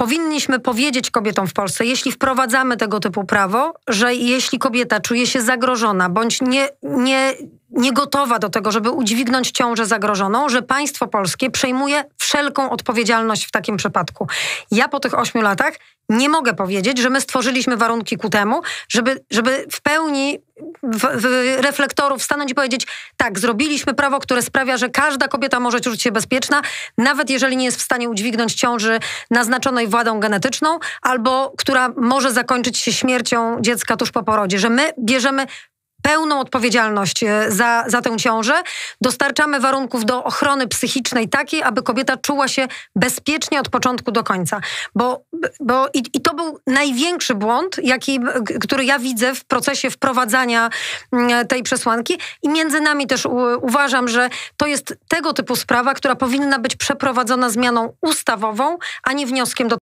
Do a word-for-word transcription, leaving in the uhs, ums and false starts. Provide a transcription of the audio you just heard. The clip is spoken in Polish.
powinniśmy powiedzieć kobietom w Polsce, jeśli wprowadzamy tego typu prawo, że jeśli kobieta czuje się zagrożona bądź nie, nie, nie gotowa do tego, żeby udźwignąć ciążę zagrożoną, że państwo polskie przejmuje wszelką odpowiedzialność w takim przypadku. Ja po tych ośmiu latach nie mogę powiedzieć, że my stworzyliśmy warunki ku temu, żeby, żeby w pełni w, w reflektorów stanąć i powiedzieć, tak, zrobiliśmy prawo, które sprawia, że każda kobieta może czuć się bezpieczna, nawet jeżeli nie jest w stanie udźwignąć ciąży naznaczonej wadą genetyczną, albo która może zakończyć się śmiercią dziecka tuż po porodzie, że my bierzemy pełną odpowiedzialność za, za tę ciążę, dostarczamy warunków do ochrony psychicznej takiej, aby kobieta czuła się bezpiecznie od początku do końca. Bo, bo i, i to był największy błąd, jaki, który ja widzę w procesie wprowadzania tej przesłanki i między nami też u, uważam, że to jest tego typu sprawa, która powinna być przeprowadzona zmianą ustawową, a nie wnioskiem do